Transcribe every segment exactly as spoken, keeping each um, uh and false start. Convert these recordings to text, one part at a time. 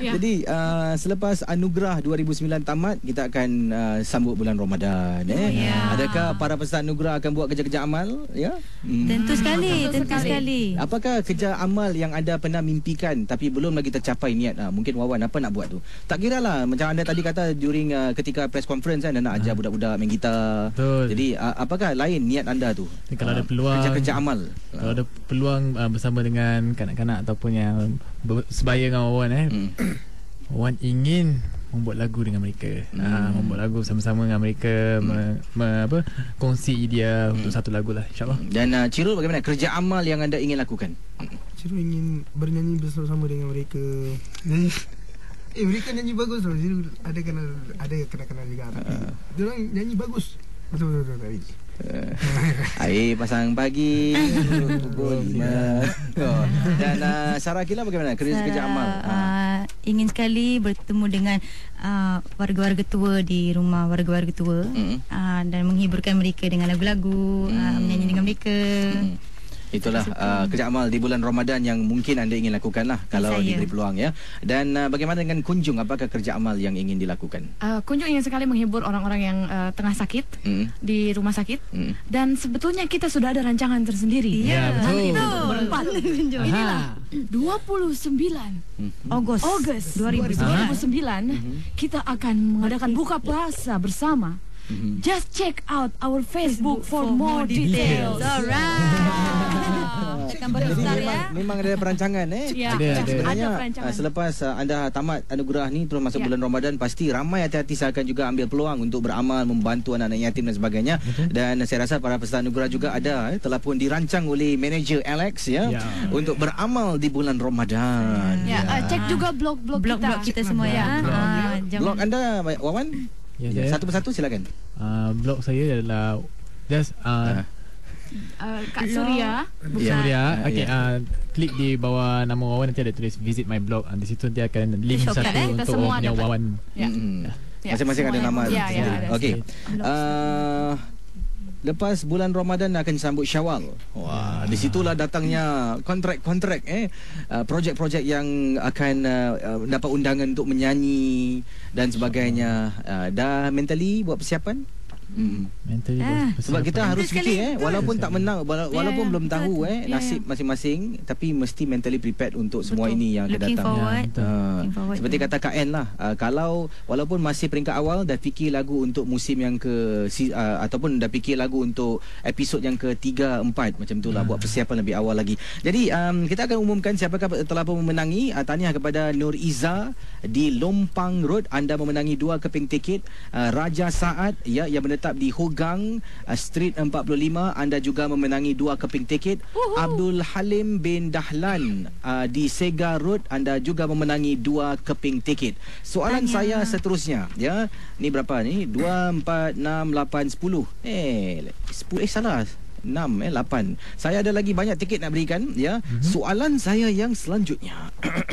Ya. Jadi uh, selepas Anugerah dua ribu sembilan tamat, kita akan uh, sambut bulan Ramadan. Eh? Oh, ya. Adakah para peserta Anugerah akan buat kerja-kerja amal? Ya. Hmm. Tentu sekali, Tentu tentu sekali. sekali. Apakah kerja amal yang anda pernah mimpikan tapi belum lagi tercapai niat? Ha, mungkin Wawan apa nak buat tu? Tak kira lah. Macam anda tadi kata during uh, ketika press conference kan, anda nak ajar budak-budak main gitar. Betul. Jadi uh, apakah lain niat anda tu? Jadi, kalau ada Uh, peluang, kerja-kerja amal. Kalau ada peluang uh, bersama dengan kanak-kanak ataupun yang ber- sebaya dengan Wawan eh. Hmm. Wawan ingin membuat lagu dengan mereka. Hmm. Uh, membuat lagu sama-sama dengan mereka, hmm. me, me, apa kongsi idea hmm. untuk satu lagu lah, insya-Allah. Dan uh, Chirul, bagaimana kerja amal yang anda ingin lakukan? Ciro ingin bernyanyi bersama-sama dengan mereka. Nyanyi. Eh, mereka nyanyi bagus tau. Ciro ada kenal, ada kenal-kenal juga. Uh. Dia orang nyanyi bagus. Betul betul betul. Uh, air pasang pagi pukul lima. Oh. Dan uh, Sarah Akila bagaimana kerja-kerja amal? Uh, ingin sekali bertemu dengan uh, warga-warga tua di rumah warga-warga tua, mm. uh, dan menghiburkan mereka dengan lagu-lagu, mm. uh, menyanyi dengan mereka. Mm. Itulah uh, kerja amal di bulan Ramadan yang mungkin anda ingin lakukan lah kalau Saya. diberi peluang ya. Dan uh, bagaimana dengan kunjung? Apakah kerja amal yang ingin dilakukan? Uh, kunjung ingin sekali menghibur orang-orang yang uh, tengah sakit Mm. di rumah sakit. Mm. Dan sebetulnya kita sudah ada rancangan tersendiri. Ya, betul. Nanti kita berempat. Kunjung. Inilah dua puluh sembilan Mm. Ogos Ogos dua ribu dua ribu sembilan. sembilan kita akan mengadakan buka puasa bersama. Mm-hmm. Just check out our Facebook for more details. Alright. Akan Jadi beriftar memang, ya. memang ada perancangan eh. Ya, Ada, ya, ada. Sebenarnya ada perancangan. uh, selepas uh, anda tamat anugerah ni terus masuk Ya. bulan Ramadan, pasti ramai hati-hati saya akan juga ambil peluang untuk beramal, membantu anak-anak yatim dan sebagainya. Betul. Dan saya rasa para peserta anugerah juga ada eh, telah pun dirancang oleh manager Alex ya, Ya. untuk beramal di bulan Ramadan. Ya, uh, cek juga blog-blog kita. Blog-blog kita semua ya. Blog. Ah, jangan- Blog anda Wawan? Ya, Ya, saya, satu persatu silakan. uh, blog saya adalah just uh, Uh, Kak Surya. Ya. Surya. Okay, Ya. uh, klik di bawah nama Wawan, nanti ada tulis visit my blog. Uh, di situ nanti akan link Shortcut, satu eh? untuk Semua punya dapat. Wawan. Ya. Mm-mm. Ya, Masing-masing ada semuanya. nama Ya, ya, sendiri. ada. Okey. Uh, lepas bulan Ramadan akan sambut Syawal. Wah, di situlah datangnya kontrak-kontrak eh uh, projek-projek yang akan uh, uh, dapat undangan untuk menyanyi dan sebagainya. Uh, dah mentally buat persiapan? Hmm. Mentally Ah. bersiap- Sebab kita harus Betul fikir sekali. eh walaupun tak menang wala- walaupun ya, belum betul, tahu betul. eh Ya, nasib masing-masing, tapi mesti mentally prepared untuk semua Betul. ini yang akan Looking datang. forward. betul. Uh, Looking forward seperti to- kata Kak En lah, uh, kalau walaupun masih peringkat awal dah fikir lagu untuk musim yang ke si, uh, ataupun dah fikir lagu untuk episod yang ke tiga, empat macam itulah, buat persiapan lebih awal lagi. Jadi um, kita akan umumkan siapakah telah pun memenangi. Uh, tahniah kepada Nur Iza di Lompang Road, anda memenangi dua keping tiket. uh, Raja Saad ya yang menetap di Hogang uh, Street empat puluh lima, anda juga memenangi dua keping tiket. Uhu. Abdul Halim bin Dahlan uh, di Sega Road, anda juga memenangi dua keping tiket. Soalan Tanya. saya seterusnya ya. Ni berapa ni? dua, empat, enam, lapan, sepuluh. Eh, sepuluh eh salah. enam eh lapan. Saya ada lagi banyak tiket nak berikan ya. Mm-hmm. Soalan saya yang selanjutnya.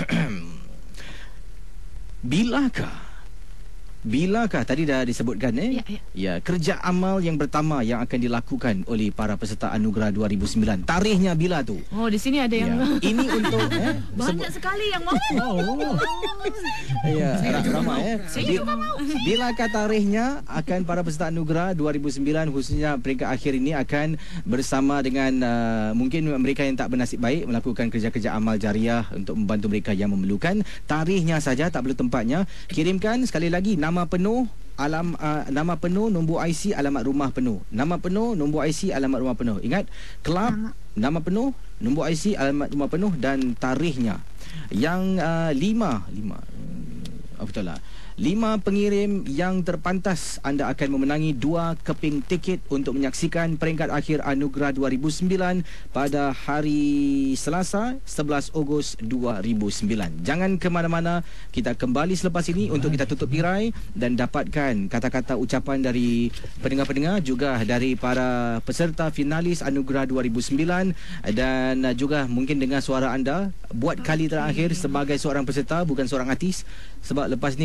Bilakah Bilakah tadi dah disebutkan eh? Ya, ya. Ya, kerja amal yang pertama yang akan dilakukan oleh para peserta Anugerah dua ribu sembilan. Tarikhnya bila tu? Oh, di sini ada yang Ya. Ini untuk eh, banyak sekali yang mau. Oh. Ya, ramai eh. Bil- Bilakah tarikhnya akan para peserta Anugerah dua ribu sembilan, khususnya peringkat akhir ini akan bersama dengan uh, mungkin mereka yang tak bernasib baik melakukan kerja-kerja amal jariah untuk membantu mereka yang memerlukan. Tarikhnya saja, tak perlu tempatnya. Kirimkan sekali lagi nama penuh, alam uh, nama penuh, nombor I C, alamat rumah penuh. Nama penuh, nombor I C, alamat rumah penuh. Ingat, kelab, nama, nama penuh, nombor I C, alamat rumah penuh dan tarikhnya. Yang uh, lima, lima. Oh, betul lah. Lima pengirim yang terpantas, anda akan memenangi dua keping tiket untuk menyaksikan peringkat akhir Anugerah dua ribu sembilan pada hari Selasa sebelas Ogos dua ribu sembilan. Jangan ke mana-mana, kita kembali selepas ini untuk kita tutup tirai dan dapatkan kata-kata ucapan dari pendengar-pendengar, juga dari para peserta finalis Anugerah dua ribu sembilan, dan juga mungkin dengar suara anda buat kali terakhir sebagai seorang peserta, bukan seorang artis. Sebab lepas ni kalau saya temu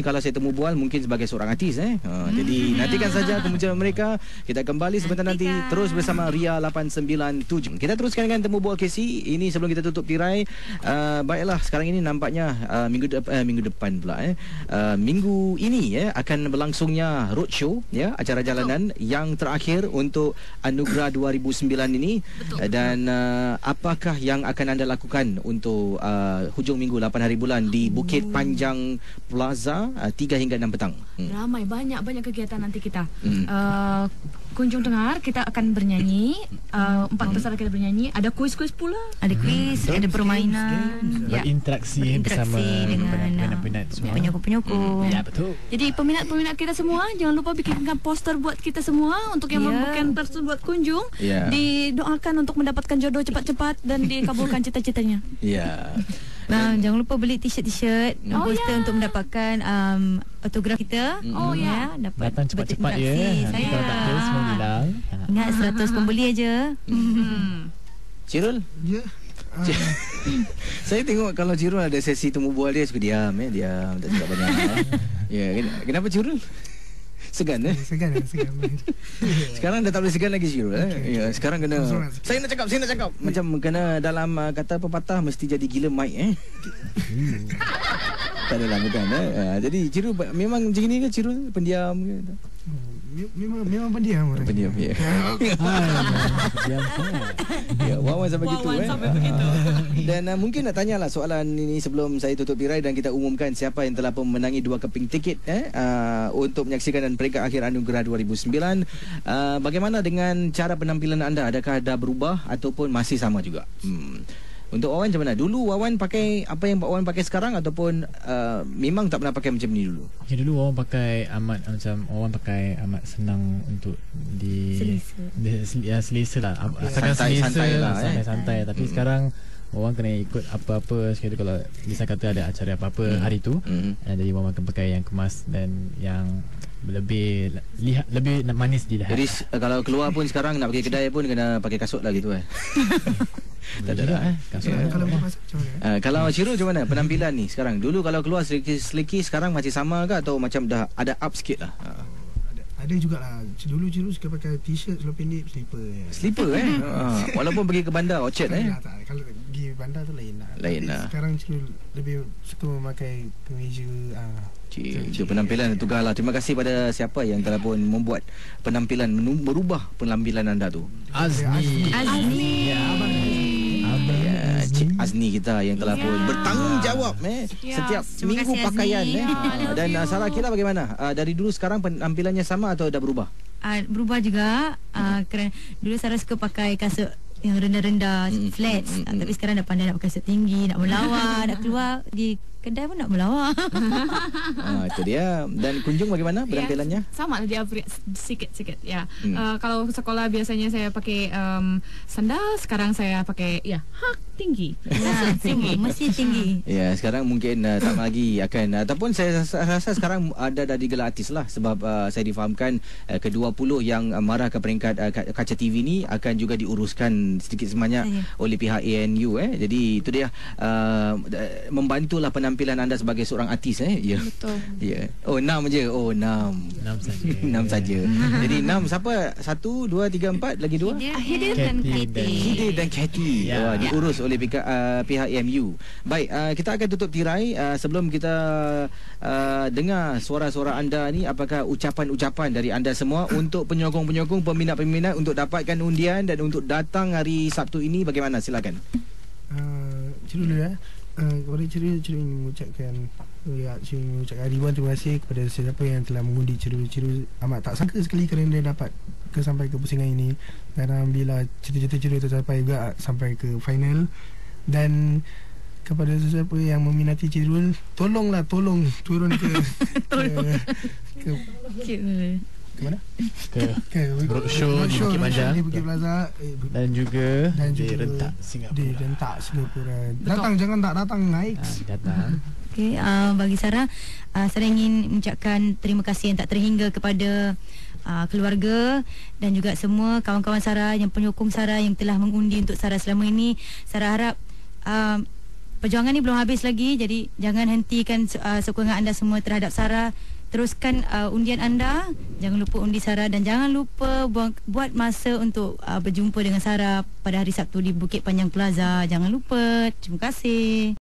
temu bual mungkin sebagai seorang artis eh. Ha, jadi nantikan saja kemunculan mereka. Kita kembali sebentar nanti terus bersama Ria lapan sembilan tujuh. Kita teruskan dengan temu bual K C ini sebelum kita tutup tirai. Uh, baiklah, sekarang ini nampaknya uh, minggu de- uh, minggu depan pula eh. Uh, minggu ini ya akan berlangsungnya roadshow ya, acara jalanan Betul. yang terakhir untuk Anugerah dua ribu sembilan ini. Betul. Dan uh, apakah yang akan anda lakukan untuk uh, hujung minggu lapan hari bulan di Bukit Panjang Plaza uh, tiga hingga enam petang? Hmm. Ramai, banyak-banyak kegiatan nanti kita. Hmm. Uh, kunjung dengar, kita akan bernyanyi. Uh, empat peserta kita bernyanyi. Ada kuis-kuis pula. Ada kuis, hmm. ada permainan. Ya. Berinteraksi, Berinteraksi bersama dengan peminat-peminat semua. Penyokong-penyokong. Ya, betul. Jadi peminat-peminat kita semua, jangan lupa bikinkan poster buat kita semua untuk yang Ya. membuatkan poster buat kunjung. Ya. Didoakan untuk mendapatkan jodoh cepat-cepat dan dikabulkan cita-citanya. Ya. Nah, jangan lupa beli t-shirt-t-shirt dan Oh, poster ya. untuk mendapatkan um, autograf kita. Oh, ya. Dapat Datang cepat-cepat ya. berinteraksi. Nanti kalau tak ada semua hilang. Ingat seratus pembeli aja. Hmm. Cirul? Ya. Ah, Saya tengok kalau Cirul ada sesi temu bual dia suka diam eh, diam tak cakap banyak. eh. Ya, ken- kenapa Cirul? Segan eh? segan segan. Sekarang dah tak boleh segan lagi Cirul eh. Okay. Ya, sekarang kena Langsung lah. saya nak cakap, saya nak cakap. Macam kena dalam uh, kata pepatah mesti jadi gila mic eh. Tak adalah bukan eh. Uh, jadi Cirul memang macam ni ke Cirul? Pendiam ke? Me- Memang memang pendiam orang. Pendiam ya. Diam sangat. Ya, Wawan sampai gitu Wawan eh. sampai begitu. Dan uh, mungkin nak tanyalah soalan ini sebelum saya tutup tirai dan kita umumkan siapa yang telah memenangi dua keping tiket eh uh, untuk menyaksikan dan peringkat akhir Anugerah dua ribu sembilan. Uh, bagaimana dengan cara penampilan anda? Adakah dah berubah ataupun masih sama juga? Hmm. Untuk Wawan macam mana? Dulu Wawan pakai apa yang Wawan pakai sekarang ataupun uh, memang tak pernah pakai macam ni dulu? Ya, dulu orang pakai amat macam orang pakai amat senang untuk di Selesa. di, sel- ya, selesa lah. Okay. Asalkan Santai- selesa santai lah, eh. santai-santai. Tapi Hmm. sekarang orang kena ikut apa-apa sekali kalau bisa kata ada acara apa-apa Hmm. hari tu. Hmm. Uh, jadi orang akan pakai yang kemas dan yang lebih lihat lebih manis dilihat. Jadi uh, kalau keluar pun sekarang nak pergi kedai pun kena pakai kasut lah gitu eh. Tak ada juga, lah. eh. Kasut Ya. ada. Kalau buat pasal macam mana? Uh, kalau Cirul macam mana penampilan ni sekarang? Dulu kalau keluar seliki-seliki, sekarang masih sama ke atau macam dah ada up sikit lah? Uh. Ada, ada jugalah. Dulu Ciru suka pakai t-shirt seluar pendek, slipper. Ya. Slipper eh. Uh, walaupun pergi ke bandar Orchard eh. Tak, tak, kalau pergi bandar tu lain lah. Lain Tapi lah. Sekarang Ciru lebih suka memakai kemeja. Ah. Cik, itu penampilan tugas lah. Terima kasih pada siapa yang telah pun membuat penampilan menu- merubah penampilan anda tu. Azni. Azni. Ya, abang. Abang Ya, Cik Azni. Azni kita yang telah pun Ya. bertanggungjawab eh Ya, setiap terima minggu kasih, pakaian Azni. eh. I Dan love uh, you. Sarah kira bagaimana? Uh, dari dulu sekarang penampilannya sama atau dah berubah? Uh, berubah juga uh, kerana dulu Sarah suka pakai kasut yang rendah-rendah, Mm, flats. mm, mm, Uh, mm. tapi sekarang dah pandai nak pakai kasut tinggi, nak melawar, nak keluar di kedai pun nak melawar. Ah, itu dia. Dan kunjung bagaimana penampilannya? Ya, sama lah dia upgrade sikit-sikit ya. Hmm. Uh, kalau sekolah biasanya saya pakai um, sandal, sekarang saya pakai ya hak tinggi. Nah, tinggi, mesti tinggi. Ya, sekarang mungkin uh, tak lagi akan uh, ataupun saya rasa, rasa sekarang ada dah digelar artis lah sebab uh, saya difahamkan uh, ke dua puluh yang uh, marah ke peringkat uh, Kaca T V ni akan juga diuruskan sedikit sebanyak Ya. oleh pihak A N U eh. Jadi itu dia uh, membantulah penampilan anda sebagai seorang artis eh. Ya. Betul. Ya. Oh, enam je. Oh, enam. Enam saja. Enam saja. Jadi enam siapa? Satu, dua, tiga, empat, lagi dua. Hidin dan Kathy Kathy. Hidin dan Kathy Ya. Wah, diurus oleh pihak, uh, pihak A M U. Baik, uh, kita akan tutup tirai uh, sebelum kita uh, dengar suara-suara anda ni. Apakah ucapan-ucapan dari anda semua untuk penyokong-penyokong, peminat-peminat untuk dapatkan undian dan untuk datang hari Sabtu ini, bagaimana? Silakan. Uh, Ciru dulu ya. Uh, kepada Ciru, Ciru ingin mengucapkan ya, Ciru ingin mengucapkan ribuan terima kasih kepada sesiapa yang telah mengundi Ciru. Ciru amat tak sangka sekali kerana dia dapat ke sampai ke pusingan ini. Dan alhamdulillah cita-cita Ciru tercapai juga sampai ke final. Dan kepada sesiapa yang meminati Cirul, tolonglah tolong turun ke ke, ke, ke mana? Ke Ke roadshow di Bukit Panjang. di Bukit Plaza eh, bu- dan juga dan di juga rentak di Singapura. rentak Singapura. Datang jangan tak datang naik. Ah, datang. Okay, uh, bagi Sarah, uh, Sarah ingin mengucapkan terima kasih yang tak terhingga kepada uh, keluarga dan juga semua kawan-kawan Sarah, yang penyokong Sarah yang telah mengundi untuk Sarah selama ini. Sarah harap uh, perjuangan ni belum habis lagi, jadi jangan hentikan uh, sokongan anda semua terhadap Sarah. teruskan uh, undian anda. Jangan lupa undi Sarah dan jangan lupa buat, buat masa untuk uh, berjumpa dengan Sarah pada hari Sabtu di Bukit Panjang Plaza. Jangan lupa. Terima kasih.